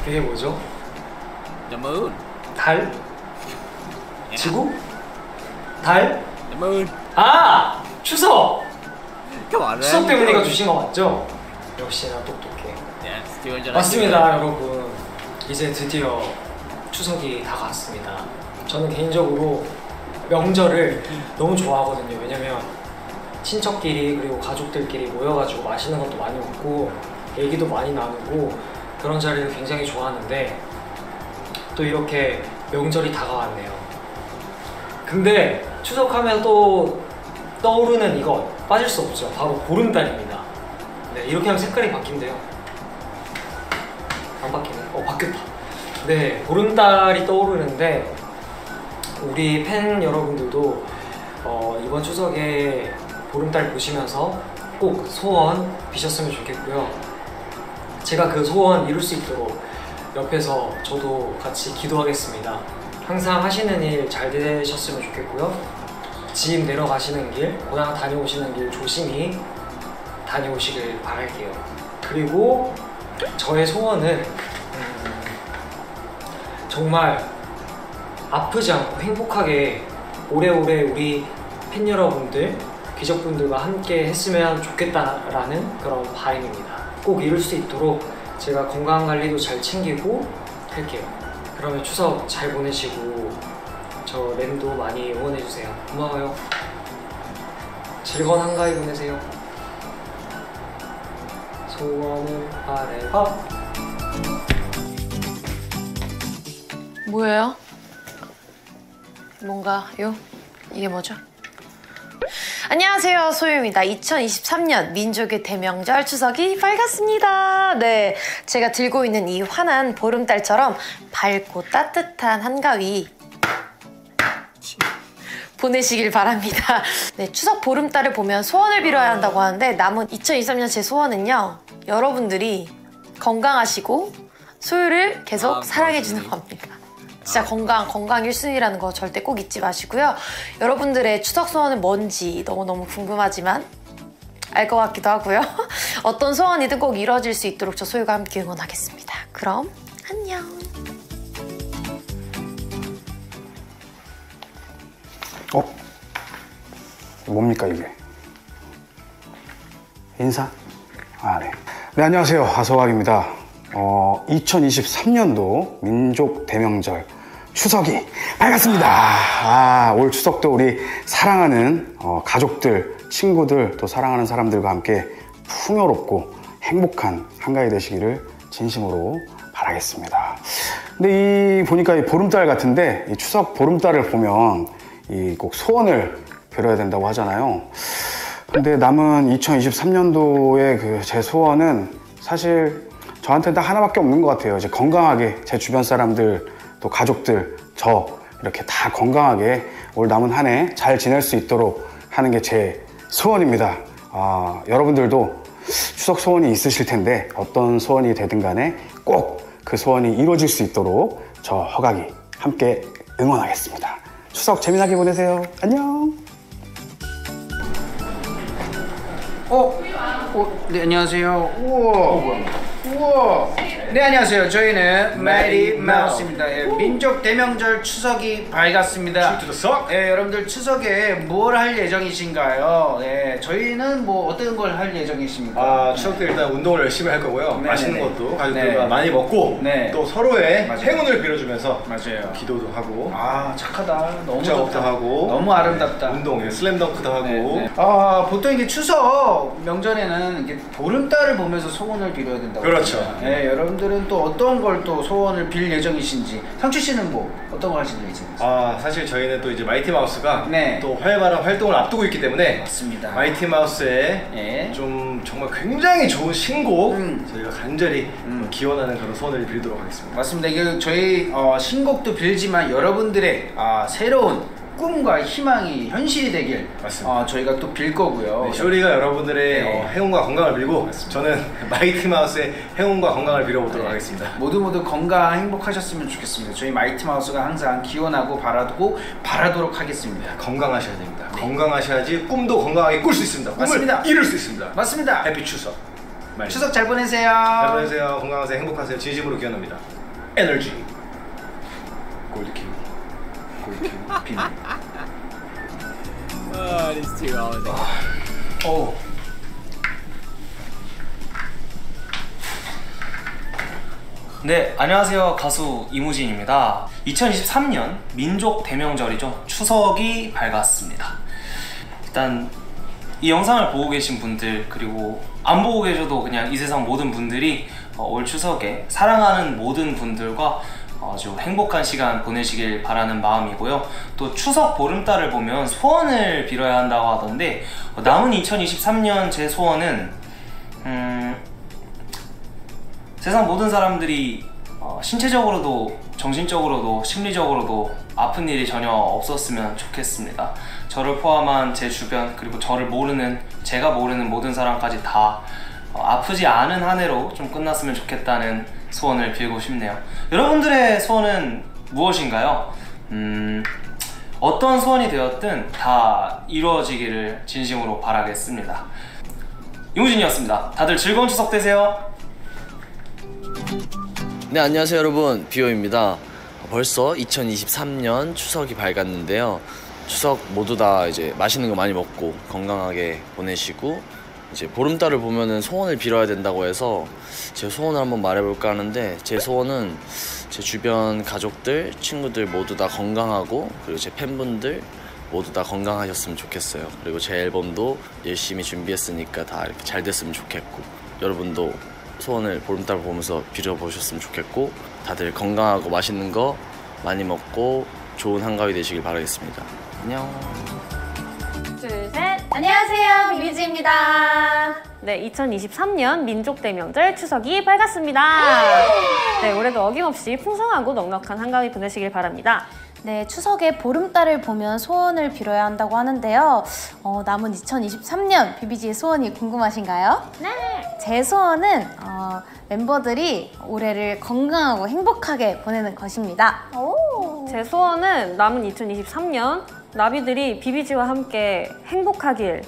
그게 뭐죠? The moon. 달? 지구? 달? The moon. 아! 추석! Come on, 추석 man. 때문에 주신 거 맞죠? 역시나 똑똑해. Yeah, 맞습니다, 여러분. 이제 드디어 추석이 다가왔습니다. 저는 개인적으로 명절을 너무 좋아하거든요. 왜냐면 친척끼리 그리고 가족들끼리 모여가지고 맛있는 것도 많이 먹고 얘기도 많이 나누고 그런 자리를 굉장히 좋아하는데 또 이렇게 명절이 다가왔네요. 근데 추석하면 또 떠오르는 이것 빠질 수 없죠. 바로 보름달입니다. 네, 이렇게 하면 색깔이 바뀐대요. 안 바뀌네. 바뀌었다. 네, 보름달이 떠오르는데 우리 팬 여러분들도 이번 추석에 보름달 보시면서 꼭 소원 비셨으면 좋겠고요. 제가 그 소원 이룰 수 있도록 옆에서 저도 같이 기도하겠습니다. 항상 하시는 일 잘 되셨으면 좋겠고요. 집 내려가시는 길, 고향 다녀오시는 길 조심히 다녀오시길 바랄게요. 그리고 저의 소원은 정말 아프지 않고 행복하게 오래오래 우리 팬 여러분들, 귀족분들과 함께 했으면 좋겠다라는 그런 바람입니다. 꼭 이룰 수 있도록 제가 건강관리도 잘 챙기고 할게요. 그러면 추석 잘 보내시고 저 램도 많이 응원해주세요. 고마워요. 즐거운 한가위 보내세요. 소원을 바래봐. 뭐예요? 뭔가요? 이게 뭐죠? 안녕하세요, 소유입니다. 2023년 민족의 대명절 추석이 밝았습니다. 네, 제가 들고 있는 이 환한 보름달처럼 밝고 따뜻한 한가위 보내시길 바랍니다. 네, 추석 보름달을 보면 소원을 빌어야 한다고 하는데 남은 2023년 제 소원은요, 여러분들이 건강하시고 소유를 계속 사랑해주는 겁니다. 진짜 건강 1순위라는 거 절대 꼭 잊지 마시고요. 여러분들의 추석 소원은 뭔지 너무너무 궁금하지만 알 것 같기도 하고요. 어떤 소원이든 꼭 이루어질 수 있도록 저 소유가 함께 응원하겠습니다. 그럼 안녕. 뭡니까 이게? 인사? 네. 네, 안녕하세요, 하서왕입니다. 2023년도 민족 대명절 추석이 밝았습니다. 올 추석도 우리 사랑하는 가족들, 친구들, 또 사랑하는 사람들과 함께 풍요롭고 행복한 한가위 되시기를 진심으로 바라겠습니다. 근데 보니까 이 보름달 같은데, 이 추석 보름달을 보면 꼭 소원을 빌어야 된다고 하잖아요. 근데 남은 2023년도의 제 소원은 사실 저한테는 딱 하나밖에 없는 것 같아요. 이제 건강하게 제 주변 사람들, 또 가족들, 저 이렇게 다 건강하게 올 남은 한 해 잘 지낼 수 있도록 하는 게 제 소원입니다. 여러분들도 추석 소원이 있으실 텐데 어떤 소원이 되든 간에 꼭 그 소원이 이루어질 수 있도록 저 허각이 함께 응원하겠습니다. 추석 재미나게 보내세요. 안녕. 네, 안녕하세요. 우와. 네, 안녕하세요. 저희는 메리 마우스입니다. 민족 대명절 추석이 밝았습니다. 여러분들 추석에 뭘 할 예정이신가요? 저희는 뭐 어떤 걸 할 예정이십니까? 추석 때 일단 운동을 열심히 할 거고요. 네네네. 맛있는 것도 가족들과 많이 먹고 또 서로의 행운을 빌어주면서 기도도 하고 착하다. 너무 작업도 좋다. 하고 너무 아름답다. 운동, 슬램덩크도 하고 보통 이게 추석 명절에는 이게 보름달을 보면서 소원을 빌어야 된다고. 그렇죠. 여러분들은 또 어떤 걸 또 소원을 빌 예정이신지, 상추 씨는 뭐 어떤 거 하실 예정이세요? 사실 저희는 또 이제 마이티 마우스가 또 활발한 활동을 앞두고 있기 때문에 맞습니다. 마이티 마우스의 좀 정말 굉장히 좋은 신곡 저희가 간절히 기원하는 그런 소원을 빌도록 하겠습니다. 맞습니다. 이게 저희 신곡도 빌지만 여러분들의 새로운 꿈과 희망이 현실이 되길 저희가 또 빌 거고요. 쇼리가 여러분들의 행운과 건강을 빌고 저는 마이티 마우스의 행운과 건강을 빌어보도록 하겠습니다. 모두 건강 행복하셨으면 좋겠습니다. 저희 마이티 마우스가 항상 기원하고 바라도록 하겠습니다. 건강하셔야 됩니다. 건강하셔야지 꿈도 건강하게 꿀 수 있습니다. 꿈을 이룰 수 있습니다. 맞습니다. 해피 추석. 많이. 추석 잘 보내세요. 잘 보내세요. 건강하세요. 행복하세요. 진심으로 기원합니다. 에너지. 골드킹. 골드킹. 비밀. Oh, these two always. 오. 네, 안녕하세요. 가수 이무진입니다. 2023년 민족 대명절이죠. 추석이 밝았습니다. 일단 이 영상을 보고 계신 분들, 그리고 안 보고 계셔도 그냥 이 세상 모든 분들이 올 추석에 사랑하는 모든 분들과 아주 행복한 시간 보내시길 바라는 마음이고요. 또 추석 보름달을 보면 소원을 빌어야 한다고 하던데, 남은 2023년 제 소원은 세상 모든 사람들이 신체적으로도 정신적으로도 심리적으로도 아픈 일이 전혀 없었으면 좋겠습니다. 저를 포함한 제 주변, 그리고 저를 모르는, 제가 모르는 모든 사람까지 다 아프지 않은 한 해로 좀 끝났으면 좋겠다는 소원을 빌고 싶네요. 여러분들의 소원은 무엇인가요? 어떤 소원이 되었든 다 이루어지기를 진심으로 바라겠습니다. 이무진이었습니다. 다들 즐거운 추석 되세요. 네, 안녕하세요 여러분, 비오입니다. 벌써 2023년 추석이 밝았는데요. 추석 모두 다 이제 맛있는 거 많이 먹고 건강하게 보내시고, 이제 보름달을 보면은 소원을 빌어야 된다고 해서 제 소원을 한번 말해볼까 하는데, 제 소원은 제 주변 가족들, 친구들 모두 다 건강하고, 그리고 제 팬분들 모두 다 건강하셨으면 좋겠어요. 그리고 제 앨범도 열심히 준비했으니까 다 이렇게 잘 됐으면 좋겠고, 여러분도 소원을 보름달 보면서 빌어보셨으면 좋겠고, 다들 건강하고 맛있는 거 많이 먹고 좋은 한가위 되시길 바라겠습니다. 안녕. 둘, 셋. 안녕하세요, 비비지입니다. 네, 2023년 민족 대명절 추석이 밝았습니다. 네, 올해도 어김없이 풍성하고 넉넉한 한가위 보내시길 바랍니다. 네, 추석에 보름달을 보면 소원을 빌어야 한다고 하는데요. 남은 2023년 비비지의 소원이 궁금하신가요? 네. 제 소원은 멤버들이 올해를 건강하고 행복하게 보내는 것입니다. 제 소원은 남은 2023년 나비들이 비비지와 함께 행복하길.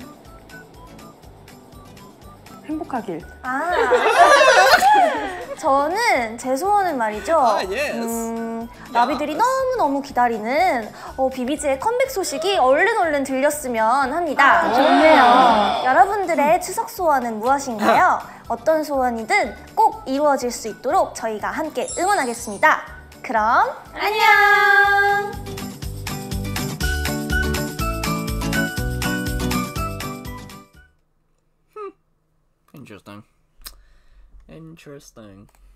저는 제 소원은 말이죠. 나비들이 너무너무 기다리는 비비지의 컴백 소식이 얼른 들렸으면 합니다. 좋네요. 여러분들의 추석 소원은 무엇인가요? 어떤 소원이든 꼭 이루어질 수 있도록 저희가 함께 응원하겠습니다. 그럼 안녕! Interesting.